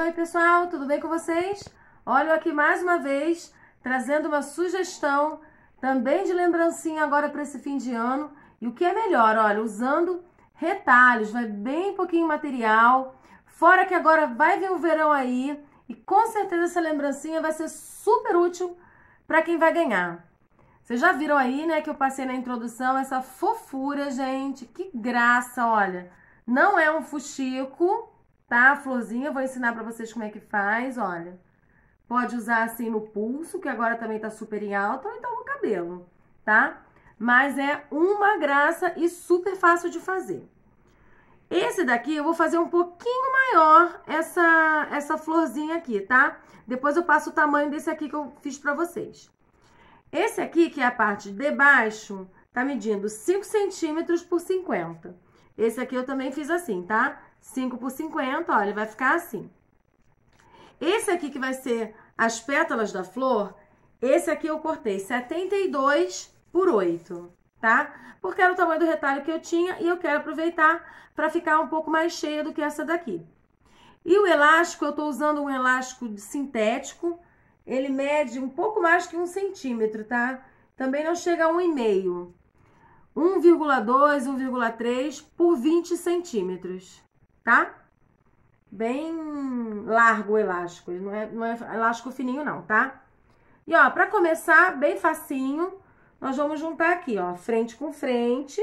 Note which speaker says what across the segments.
Speaker 1: Oi, pessoal, tudo bem com vocês? Olha eu aqui mais uma vez, trazendo uma sugestão também de lembrancinha agora para esse fim de ano. E o que é melhor, olha, usando retalhos, vai bem pouquinho material. Fora que agora vai vir o verão aí e com certeza essa lembrancinha vai ser super útil para quem vai ganhar. Vocês já viram aí, né, que eu passei na introdução essa fofura, gente, que graça, olha. Não é um fuxico, tá? A florzinha, eu vou ensinar pra vocês como é que faz, olha. Pode usar assim no pulso, que agora também tá super em alta, ou então no cabelo, tá? Mas é uma graça e super fácil de fazer. Esse daqui eu vou fazer um pouquinho maior, essa florzinha aqui, tá? Depois eu passo o tamanho desse aqui que eu fiz pra vocês. Esse aqui, que é a parte de baixo, tá medindo 5 centímetros por 50. Esse aqui eu também fiz assim, tá? 5 por 50, olha, vai ficar assim. Esse aqui que vai ser as pétalas da flor, esse aqui eu cortei 72 por 8, tá? Porque era o tamanho do retalho que eu tinha e eu quero aproveitar para ficar um pouco mais cheia do que essa daqui. E o elástico, eu tô usando um elástico sintético, ele mede um pouco mais que 1 centímetro, tá? Também não chega a 1,5. 1,2, 1,3 por 20 centímetros, tá? Bem largo o elástico, ele não é elástico fininho não, tá? E ó, pra começar, bem facinho, nós vamos juntar aqui, ó, frente com frente.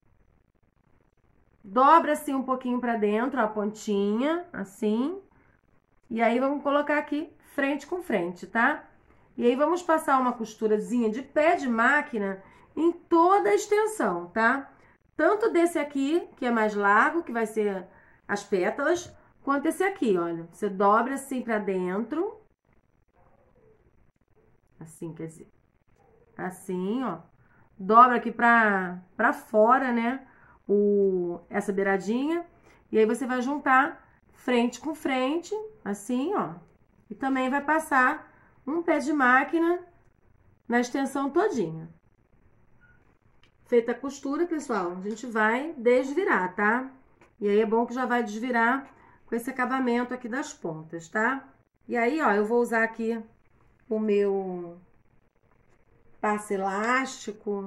Speaker 1: Dobra assim um pouquinho pra dentro, a pontinha, assim. E aí, vamos colocar aqui frente com frente, tá? E aí, vamos passar uma costurazinha de pé de máquina em toda a extensão, tá? Tanto desse aqui, que é mais largo, que vai ser as pétalas, quanto esse aqui, olha. Você dobra assim pra dentro. Assim, quer dizer. Assim, ó. Dobra aqui pra fora, né? Essa beiradinha. E aí, você vai juntar frente com frente, assim, ó. E também vai passar um pé de máquina na extensão todinha. Feita a costura, pessoal, a gente vai desvirar, tá? E aí é bom que já vai desvirar com esse acabamento aqui das pontas, tá? E aí, ó, eu vou usar aqui o meu passo elástico,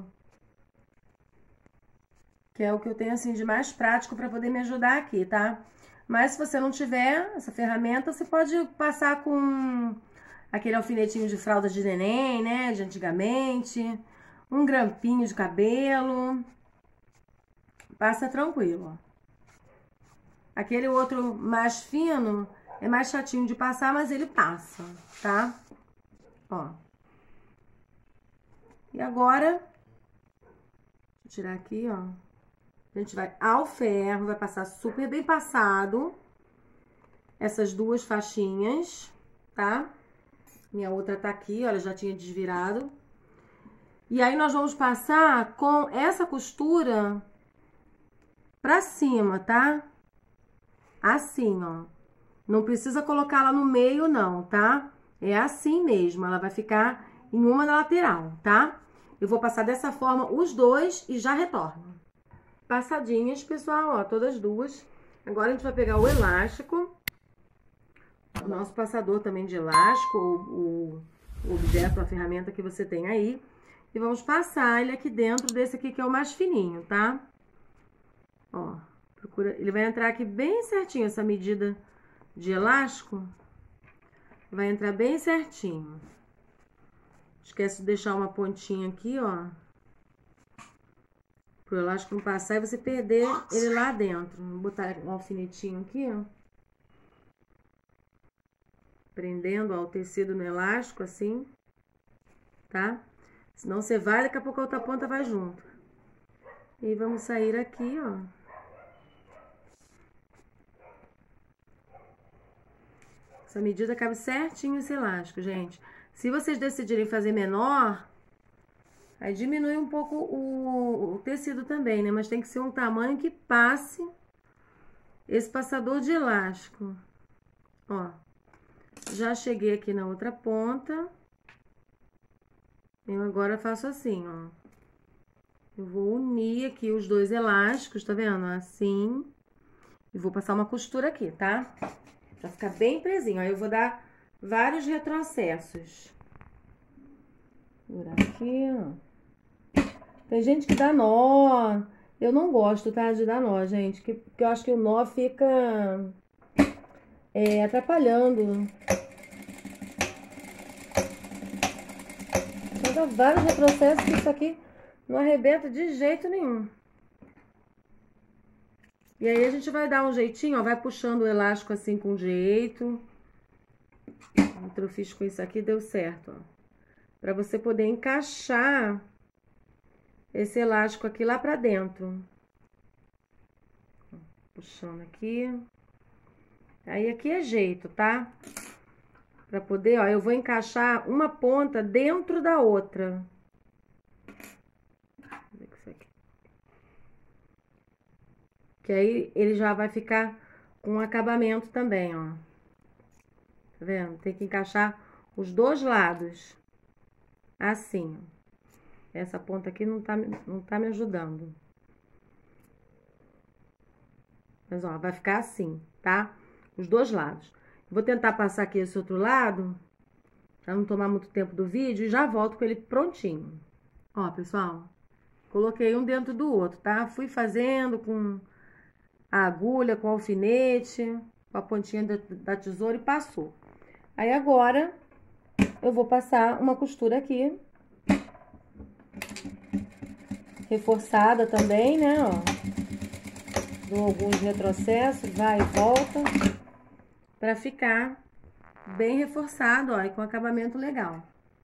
Speaker 1: que é o que eu tenho, assim, de mais prático para poder me ajudar aqui, tá? Mas se você não tiver essa ferramenta, você pode passar com aquele alfinetinho de fralda de neném, né, de antigamente, um grampinho de cabelo, passa tranquilo. Aquele outro mais fino é mais chatinho de passar, mas ele passa, tá? Ó. E agora, deixa eu tirar aqui, ó. A gente vai ao ferro, vai passar super bem passado essas duas faixinhas, tá? Minha outra tá aqui, olha, já tinha desvirado. E aí, nós vamos passar com essa costura pra cima, tá? Assim, ó. Não precisa colocar ela no meio, não, tá? É assim mesmo, ela vai ficar em uma na lateral, tá? Eu vou passar dessa forma os dois e já retorno. Passadinhas, pessoal, ó, todas duas. Agora, a gente vai pegar o elástico. O nosso passador também de elástico, o objeto, a ferramenta que você tem aí. E vamos passar ele aqui dentro desse aqui que é o mais fininho, tá? Ó, procura, ele vai entrar aqui bem certinho, essa medida de elástico. Vai entrar bem certinho. Esquece de deixar uma pontinha aqui, ó. Pro elástico não passar e você perder ele lá dentro. Vou botar um alfinetinho aqui, ó. Prendendo, ó, o tecido no elástico, assim. Tá? Senão você vai, daqui a pouco a outra ponta vai junto. E vamos sair aqui, ó. Essa medida cabe certinho esse elástico, gente. Se vocês decidirem fazer menor, aí diminui um pouco o tecido também, né? Mas tem que ser um tamanho que passe esse passador de elástico. Ó, já cheguei aqui na outra ponta. Eu agora faço assim, ó. Eu vou unir aqui os dois elásticos, tá vendo? Assim. E vou passar uma costura aqui, tá? Pra ficar bem presinho. Aí eu vou dar vários retrocessos. Por aqui, ó. Tem gente que dá nó. Eu não gosto, tá? De dar nó, gente. Porque eu acho que o nó fica atrapalhando. Vou dar vários retrocessos que isso aqui não arrebenta de jeito nenhum. E aí a gente vai dar um jeitinho, ó. Vai puxando o elástico assim com jeito. Outro eu fiz com isso aqui, deu certo, ó. Pra você poder encaixar esse elástico aqui lá pra dentro. Puxando aqui. Aí aqui é jeito, tá? Pra poder, ó, eu vou encaixar uma ponta dentro da outra. Que aí ele já vai ficar com acabamento também, ó. Tá vendo? Tem que encaixar os dois lados. Assim, ó. Essa ponta aqui não tá me ajudando. Mas, ó, vai ficar assim, tá? Os dois lados. Vou tentar passar aqui esse outro lado, pra não tomar muito tempo do vídeo, e já volto com ele prontinho. Ó, pessoal, coloquei um dentro do outro, tá? Fui fazendo com a agulha, com o alfinete, com a pontinha da tesoura e passou. Aí agora, eu vou passar uma costura aqui. Reforçada também, né, ó. Dou alguns retrocessos, vai e volta, pra ficar bem reforçado, ó, e com acabamento legal.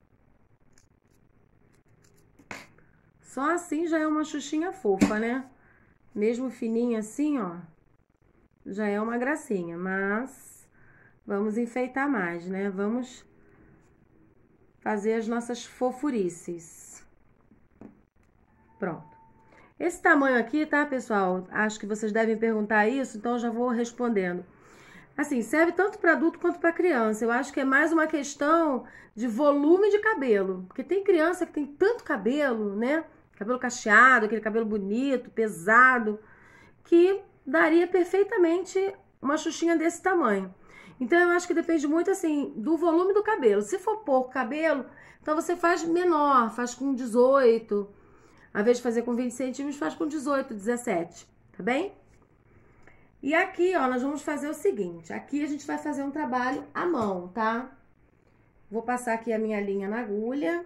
Speaker 1: Só assim já é uma xuxinha fofa, né? Mesmo fininha assim, ó, já é uma gracinha, mas vamos enfeitar mais, né? Vamos fazer as nossas fofurices. Pronto. Esse tamanho aqui, tá, pessoal? Acho que vocês devem perguntar isso, então eu já vou respondendo. Assim, serve tanto para adulto quanto para criança. Eu acho que é mais uma questão de volume de cabelo. Porque tem criança que tem tanto cabelo, né? Cabelo cacheado, aquele cabelo bonito, pesado, que daria perfeitamente uma xuxinha desse tamanho. Então, eu acho que depende muito, assim, do volume do cabelo. Se for pouco cabelo, então você faz menor, faz com 18. Ao invés de fazer com 20 centímetros, faz com 18, 17, tá bem? E aqui, ó, nós vamos fazer o seguinte. Aqui a gente vai fazer um trabalho à mão, tá? Vou passar aqui a minha linha na agulha.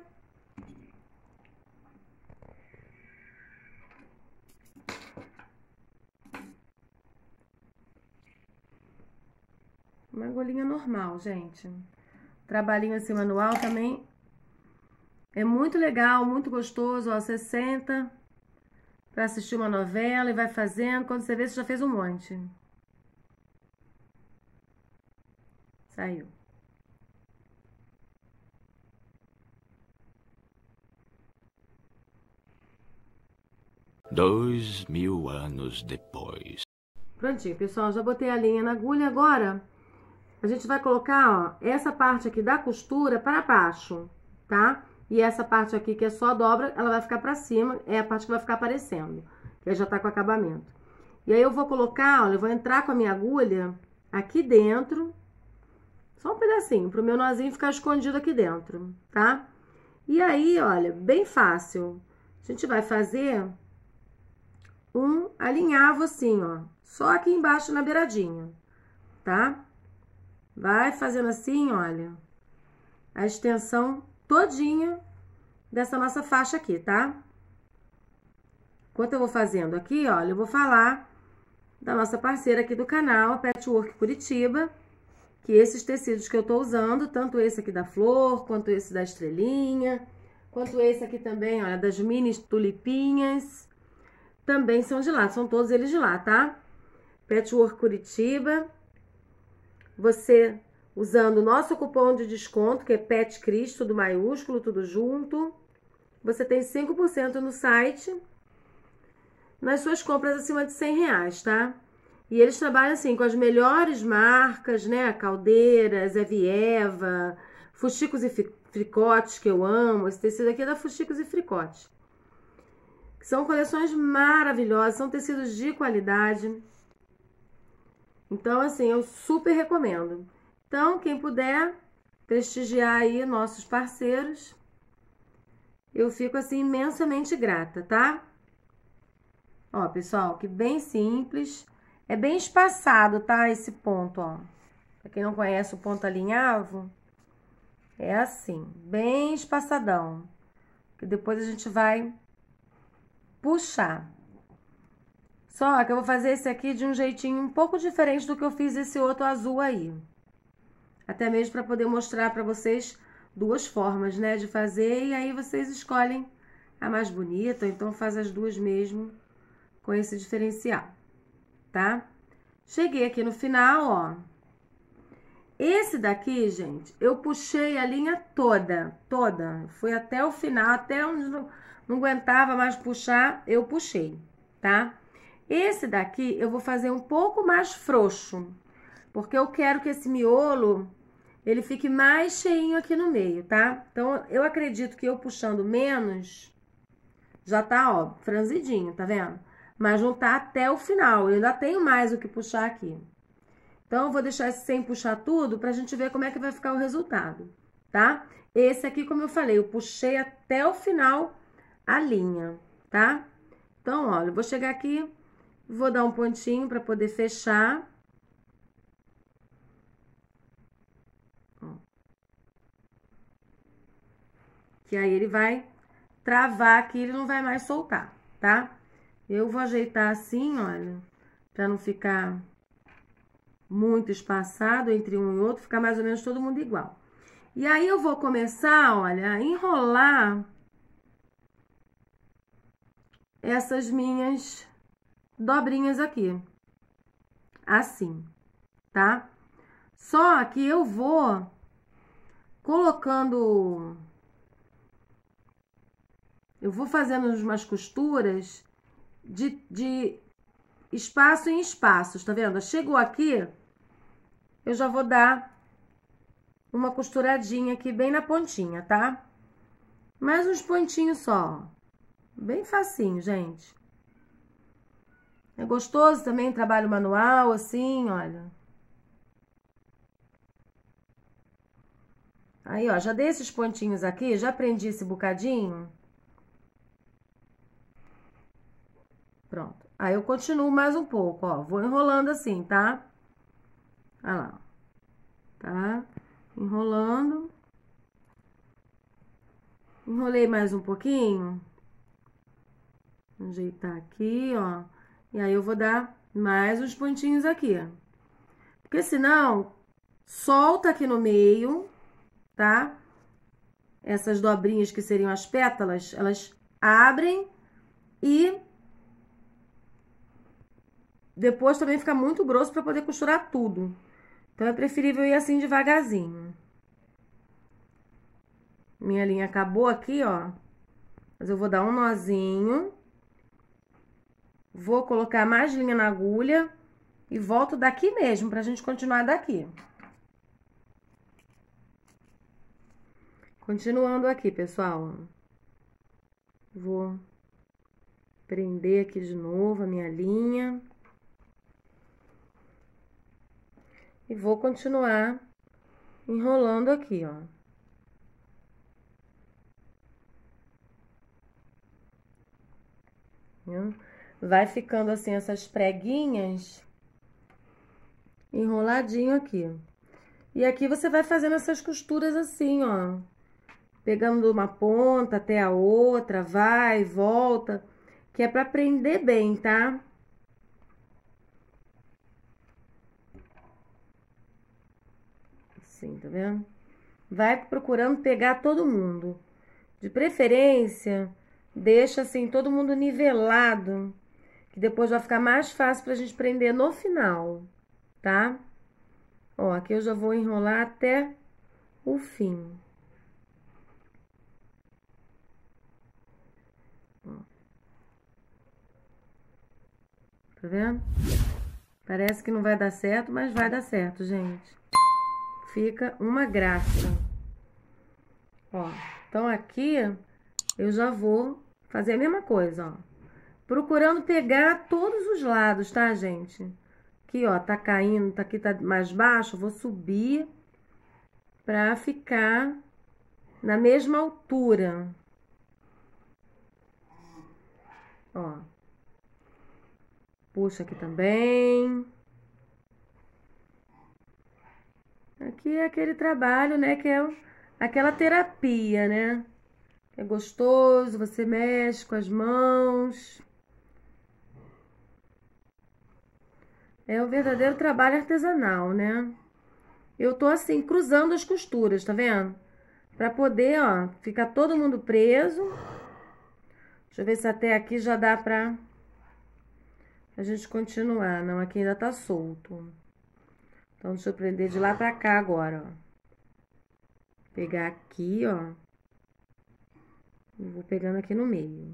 Speaker 1: Uma agulhinha normal, gente. Trabalhinho assim manual também é muito legal, muito gostoso, ó. Você senta pra assistir uma novela e vai fazendo. Quando você vê, você já fez um monte. Saiu.
Speaker 2: Dois mil anos depois.
Speaker 1: Prontinho, pessoal, já botei a linha na agulha. Agora, a gente vai colocar, ó, essa parte aqui da costura para baixo, tá? E essa parte aqui que é só dobra, ela vai ficar pra cima, é a parte que vai ficar aparecendo, que aí já tá com acabamento. E aí eu vou colocar, olha, eu vou entrar com a minha agulha aqui dentro, só um pedacinho, pro meu nozinho ficar escondido aqui dentro, tá? E aí, olha, bem fácil. A gente vai fazer um alinhavo assim, ó, só aqui embaixo na beiradinha, tá? Vai fazendo assim, olha, a extensão todinha dessa nossa faixa aqui, tá? Enquanto eu vou fazendo aqui, olha, eu vou falar da nossa parceira aqui do canal, a Patchwork Curitiba, que esses tecidos que eu tô usando, tanto esse aqui da flor, quanto esse da estrelinha, quanto esse aqui também, olha, das mini tulipinhas, também são de lá, são todos eles de lá, tá? Patchwork Curitiba. Você, usando o nosso cupom de desconto, que é PETCRIS, tudo maiúsculo, tudo junto, você tem 5% no site, nas suas compras acima de R$100, tá? E eles trabalham, assim, com as melhores marcas, né? Caldeiras, Evieva, Fuxicos e Fricotes, que eu amo. Esse tecido aqui é da Fuxicos e Fricotes. São coleções maravilhosas, são tecidos de qualidade. Então, assim, eu super recomendo. Então, quem puder prestigiar aí nossos parceiros, eu fico, assim, imensamente grata, tá? Ó, pessoal, que bem simples. É bem espaçado, tá? Esse ponto, ó. Pra quem não conhece o ponto alinhavo, é assim, bem espaçadão. Que depois a gente vai puxar. Só que eu vou fazer esse aqui de um jeitinho um pouco diferente do que eu fiz esse outro azul aí. Até mesmo para poder mostrar para vocês duas formas, né, de fazer. E aí vocês escolhem a mais bonita, ou então faz as duas mesmo com esse diferencial, tá? Cheguei aqui no final, ó. Esse daqui, gente, eu puxei a linha toda. Fui até o final, até onde não aguentava mais puxar, eu puxei, tá? Esse daqui eu vou fazer um pouco mais frouxo, porque eu quero que esse miolo, ele fique mais cheinho aqui no meio, tá? Então, eu acredito que eu puxando menos, já tá, ó, franzidinho, tá vendo? Mas não tá até o final, eu ainda tenho mais o que puxar aqui. Então, eu vou deixar esse sem puxar tudo pra gente ver como é que vai ficar o resultado, tá? Esse aqui, como eu falei, eu puxei até o final a linha, tá? Então, olha, eu vou chegar aqui, vou dar um pontinho pra poder fechar. Que aí ele vai travar aqui, ele não vai mais soltar, tá? Eu vou ajeitar assim, olha, pra não ficar muito espaçado entre um e outro, ficar mais ou menos todo mundo igual. E aí eu vou começar, olha, a enrolar essas minhas dobrinhas aqui. Assim, tá? Só que eu vou colocando... Eu vou fazendo umas costuras de espaço em espaços, tá vendo? Chegou aqui, eu já vou dar uma costuradinha aqui bem na pontinha, tá? Mais uns pontinhos só. Bem facinho, gente. É gostoso também, trabalho manual, assim, olha. Aí, ó, já dei esses pontinhos aqui, já prendi esse bocadinho. Pronto. Aí eu continuo mais um pouco, ó. Vou enrolando assim, tá? Olha lá. Tá? Enrolando. Enrolei mais um pouquinho. Vou ajeitar aqui, ó. E aí eu vou dar mais uns pontinhos aqui. Porque senão, solta aqui no meio, tá? Essas dobrinhas que seriam as pétalas, elas abrem e depois também fica muito grosso para poder costurar tudo. Então, é preferível ir assim devagarzinho. Minha linha acabou aqui, ó. Mas eu vou dar um nozinho. Vou colocar mais linha na agulha e volto daqui mesmo, pra gente continuar daqui. Continuando aqui, pessoal. Vou prender aqui de novo a minha linha. E vou continuar enrolando aqui, ó. Vai ficando assim essas preguinhas enroladinho aqui. E aqui você vai fazendo essas costuras assim, ó. Pegando uma ponta até a outra, vai, volta, que é pra prender bem, tá? Assim, tá vendo? Vai procurando pegar todo mundo. De preferência, deixa assim todo mundo nivelado, que depois vai ficar mais fácil pra gente prender no final, tá? Ó, aqui eu já vou enrolar até o fim. Tá vendo? Parece que não vai dar certo, mas vai dar certo, gente. Fica uma graça. Ó, então aqui eu já vou fazer a mesma coisa, ó. Procurando pegar todos os lados, tá, gente? Aqui, ó, tá caindo, tá aqui, tá mais baixo, eu vou subir pra ficar na mesma altura. Ó. Puxa aqui também. Aqui é aquele trabalho, né, que é aquela terapia, né? É gostoso, você mexe com as mãos. É um verdadeiro trabalho artesanal, né? Eu tô assim, cruzando as costuras, tá vendo? Pra poder, ó, ficar todo mundo preso. Deixa eu ver se até aqui já dá pra a gente continuar. Não, aqui ainda tá solto. Então, deixa eu prender de lá pra cá agora, ó. Pegar aqui, ó. E vou pegando aqui no meio.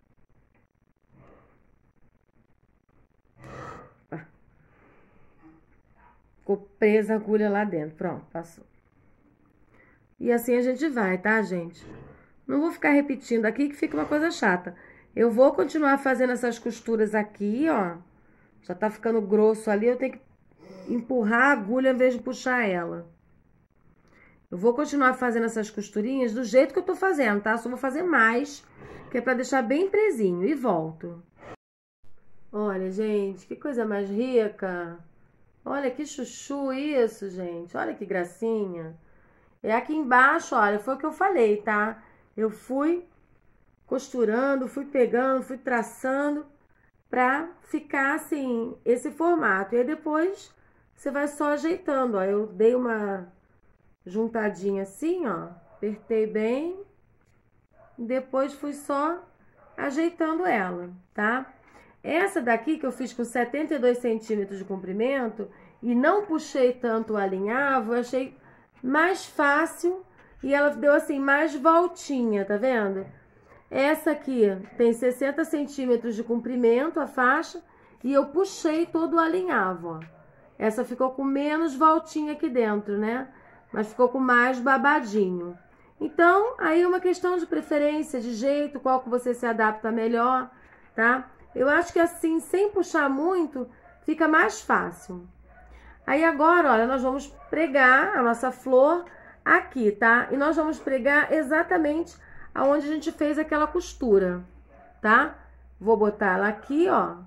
Speaker 1: Ficou presa a agulha lá dentro. Pronto, passou. E assim a gente vai, tá, gente? Não vou ficar repetindo aqui que fica uma coisa chata. Eu vou continuar fazendo essas costuras aqui, ó. Já tá ficando grosso ali, eu tenho que empurrar a agulha em vez de puxar ela. Eu vou continuar fazendo essas costurinhas do jeito que eu tô fazendo, tá? Só vou fazer mais, que é pra deixar bem presinho. E volto. Olha, gente, que coisa mais rica. Olha que chuchu isso, gente. Olha que gracinha. É aqui embaixo, olha, foi o que eu falei, tá? Eu fui costurando, fui pegando, fui traçando pra ficar assim, esse formato. E aí depois você vai só ajeitando, ó. Eu dei uma juntadinha assim, ó. Apertei bem. Depois fui só ajeitando ela, tá? Essa daqui que eu fiz com 72 centímetros de comprimento e não puxei tanto o alinhavo, eu achei mais fácil e ela deu assim mais voltinha, tá vendo? Essa aqui tem 60 centímetros de comprimento, a faixa, e eu puxei todo o alinhavo, ó. Essa ficou com menos voltinha aqui dentro, né? Mas ficou com mais babadinho. Então, aí é uma questão de preferência, de jeito, qual que você se adapta melhor, tá? Eu acho que assim, sem puxar muito, fica mais fácil. Aí agora, olha, nós vamos pregar a nossa flor aqui, tá? E nós vamos pregar exatamente aonde a gente fez aquela costura, tá? Vou botar ela aqui, ó.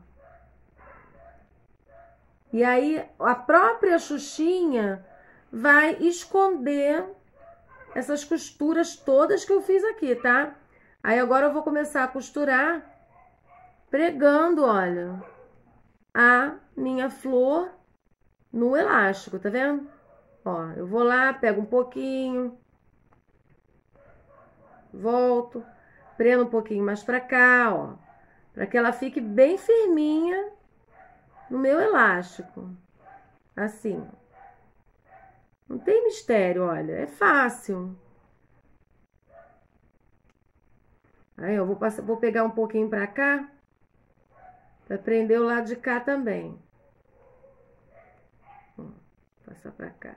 Speaker 1: E aí, a própria xuxinha vai esconder essas costuras todas que eu fiz aqui, tá? Aí agora eu vou começar a costurar pregando, olha, a minha flor no elástico, tá vendo? Ó, eu vou lá, pego um pouquinho, volto, prendo um pouquinho mais pra cá, ó, pra que ela fique bem firminha no meu elástico, assim. Não tem mistério, olha, é fácil. Aí eu vou pegar um pouquinho pra cá, pra prender o lado de cá também. Ó, passar pra cá.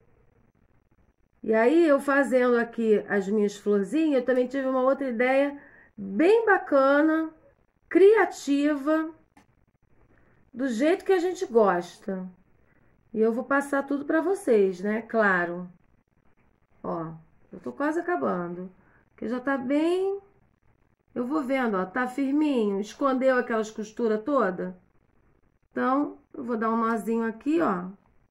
Speaker 1: E aí, eu fazendo aqui as minhas florzinhas, eu também tive uma outra ideia bem bacana, criativa, do jeito que a gente gosta. E eu vou passar tudo pra vocês, né? Claro. Ó, eu tô quase acabando. Porque já tá bem... Eu vou vendo, ó, tá firminho, escondeu aquelas costuras todas. Então, eu vou dar um nozinho aqui, ó.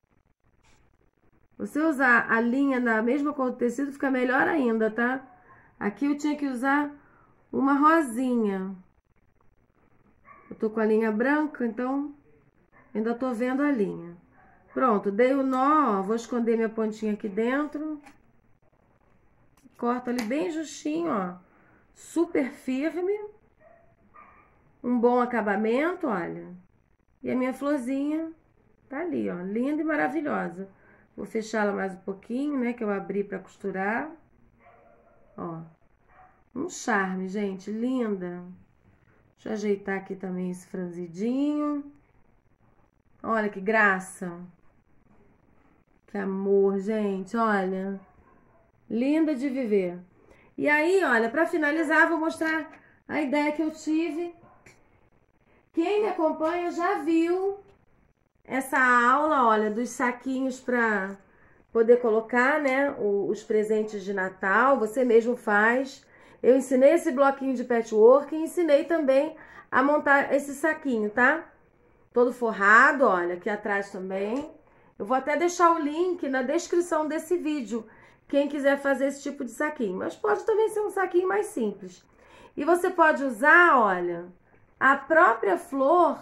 Speaker 1: Você usar a linha da mesma cor do tecido fica melhor ainda, tá? Aqui eu tinha que usar uma rosinha. Eu tô com a linha branca, então ainda tô vendo a linha. Pronto, dei o nó, ó, vou esconder minha pontinha aqui dentro. Corto ali bem justinho, ó. Super firme. Um bom acabamento, olha. E a minha florzinha tá ali, ó, linda e maravilhosa. Vou fechar ela mais um pouquinho, né, que eu abri pra costurar. Ó, um charme, gente, linda. Deixa eu ajeitar aqui também esse franzidinho. Olha que graça. Que amor, gente, olha. Linda de viver. E aí, olha, pra finalizar, vou mostrar a ideia que eu tive. Quem me acompanha já viu essa aula, olha, dos saquinhos para poder colocar, né, os presentes de Natal. Você mesmo faz. Eu ensinei esse bloquinho de patchwork e ensinei também a montar esse saquinho, tá? Todo forrado, olha, aqui atrás também. Eu vou até deixar o link na descrição desse vídeo, quem quiser fazer esse tipo de saquinho. Mas pode também ser um saquinho mais simples. E você pode usar, olha, a própria flor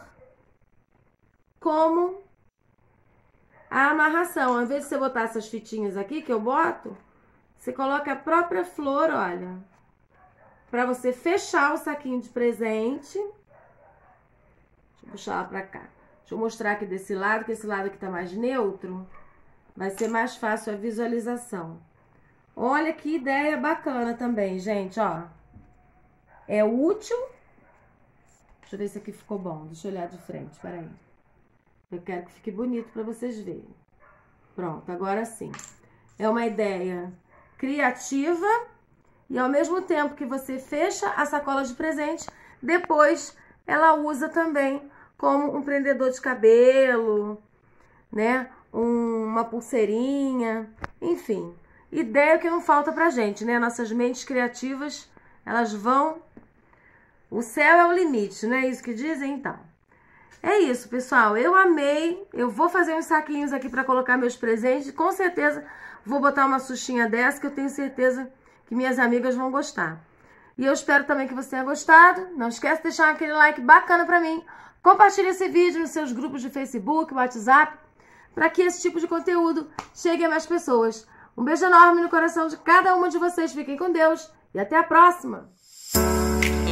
Speaker 1: como a amarração. Ao invés de você botar essas fitinhas aqui que eu boto, você coloca a própria flor, olha, para você fechar o saquinho de presente. Deixa eu puxar ela pra cá. Deixa eu mostrar aqui desse lado, que esse lado aqui tá mais neutro. Vai ser mais fácil a visualização. Olha que ideia bacana também, gente, ó. É útil. Deixa eu ver se aqui ficou bom. Deixa eu olhar de frente, peraí. Eu quero que fique bonito pra vocês verem. Pronto, agora sim. É uma ideia criativa e ao mesmo tempo que você fecha a sacola de presente, depois ela usa também como um prendedor de cabelo, né? Uma pulseirinha, enfim. Ideia que não falta pra gente, né? Nossas mentes criativas, elas vão... O céu é o limite, não é isso que dizem? Então, é isso, pessoal. Eu amei. Eu vou fazer uns saquinhos aqui pra colocar meus presentes. Com certeza vou botar uma sustinha dessa, que eu tenho certeza que minhas amigas vão gostar. E eu espero também que você tenha gostado. Não esquece de deixar aquele like bacana pra mim. Compartilhe esse vídeo nos seus grupos de Facebook, WhatsApp, para que esse tipo de conteúdo chegue a mais pessoas. Um beijo enorme no coração de cada uma de vocês. Fiquem com Deus e até a próxima!